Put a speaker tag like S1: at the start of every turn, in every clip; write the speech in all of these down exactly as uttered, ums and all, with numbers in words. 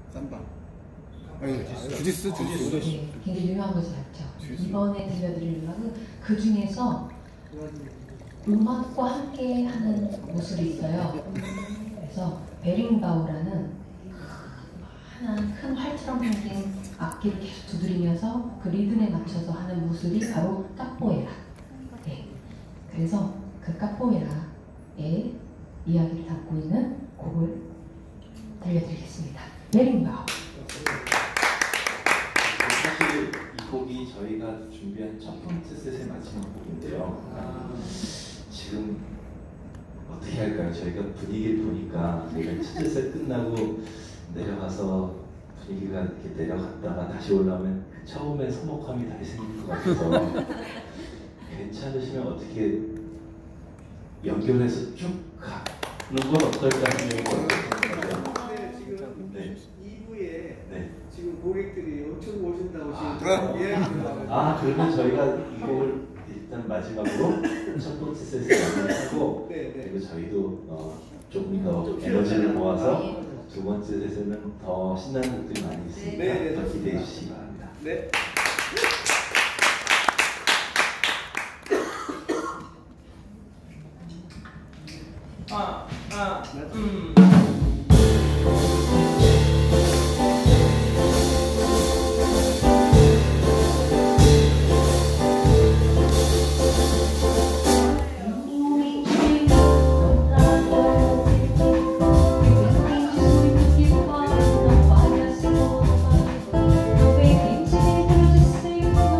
S1: 쌈바. 아니, 주지스, 주지스.
S2: 네, 굉장히 유명한 것이 많죠. 이번에 들려드릴 음악은 그 중에서 음악과 함께 하는 모습이 있어요. 그래서 베링바우라는 하나는 큰 활처럼 생긴 악기를 계속 두드리면서 그 리듬에 맞춰서 하는 모습이 바로 카포에라. 네. 그래서 그 카포에라의 이야기를 담고 있는 곡을 들려드리겠습니다. 베링바우.
S3: 사실 이 곡이 저희가 준비한 첫 번째 셋의 마지막 곡인데요. 아, 지금 어떻게 할까요? 저희가 분위기를 보니까 저희가 첫째 셋 끝나고 내려가서 분위기가 이렇게 내려갔다가 다시 올라오면 처음에 서먹함이 다시 생길 것 같아서 괜찮으시면 어떻게 연결해서 쭉 가는 건 어떨까 하는 것 같아요.
S4: 네, 지금
S3: 네.
S4: 이 부에
S3: 네.
S4: 지금 고객들이 엄청 오신다고
S3: 아,
S4: 지금 예.
S3: 아, 그러면 저희가 이 곡을 일단 마지막으로 첫 번째 셋을 마무리하고
S4: 네, 네.
S3: 그리고 저희도 어, 조금 더 에너지를 모아서 두 번째 셋에는 더 신나는 곡들이 많이 있으니까
S4: 네, 네,
S3: 더 기대해 주시기 바랍니다.
S4: 네.
S5: 아, 아, 음.
S2: Thank you.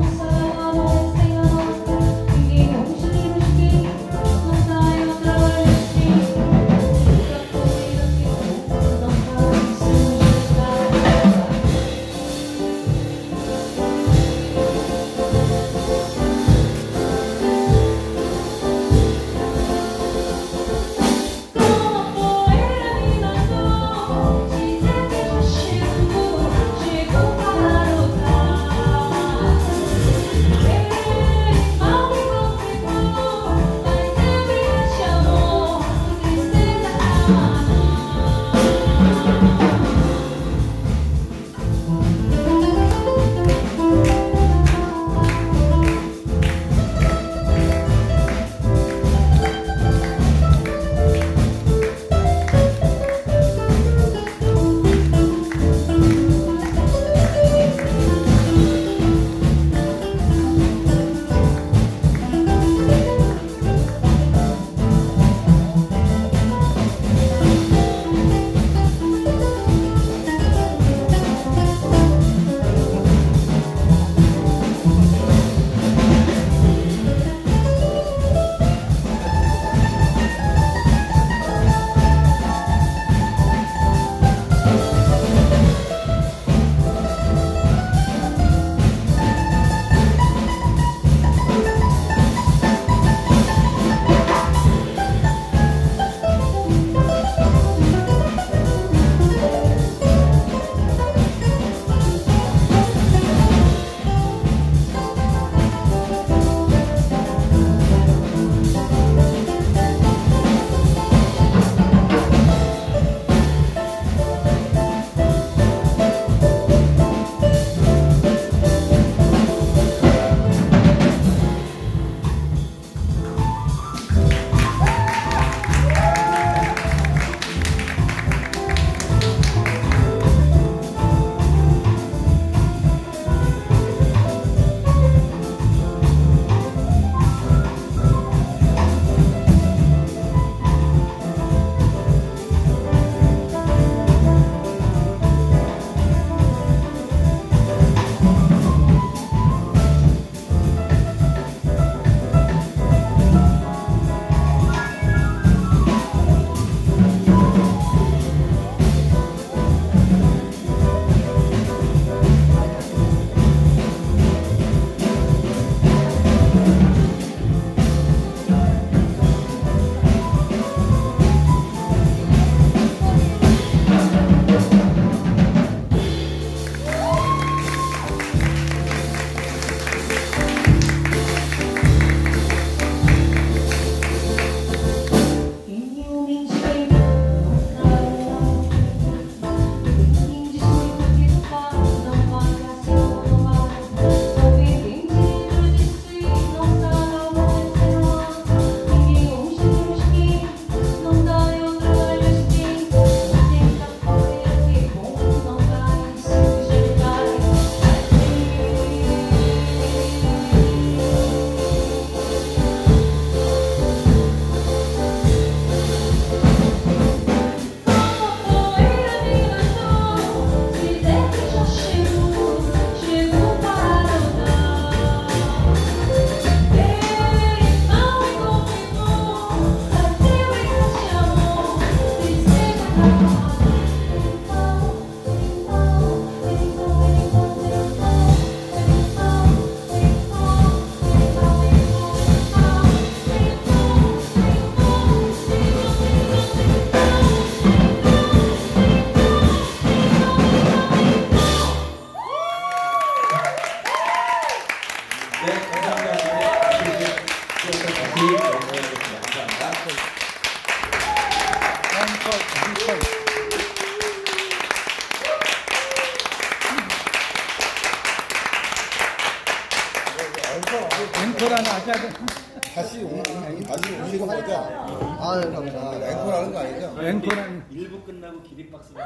S1: 다시 오, 다시 오시는 거죠? 아, 감사합니다. 앵콜하는 거 아니죠?
S6: 앵콜하는.
S5: 일부 끝나고 기립박수밖에.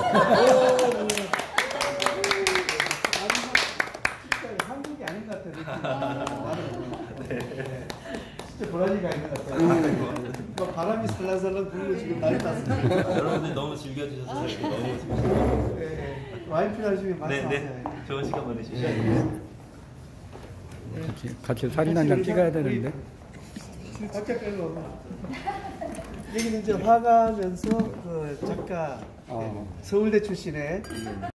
S4: 한국이 아닌 것 같아요. 네. 진짜 브라질이 아닌 것 같아요. 막 바람이 살랑살랑 불고 지금 난리 났습니다.
S5: 여러분들 너무 즐겨주셔서 너무 즐거워요.
S4: 네. 와이프 나중에 말씀하세요.
S5: 네네. 좋은 시간 보내십시오.
S6: 같이, 같이 사진 한 장 찍어야 되는데.
S4: 각자 별로. 여기는 이제 화가면서 그 작가
S6: 어.
S4: 서울대 출신의